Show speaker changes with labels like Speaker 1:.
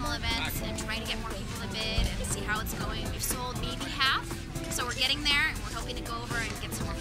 Speaker 1: promotional events and trying to get more people to bid and see how it's going. We've sold maybe half, so we're getting there, and we're hoping to go over and get some more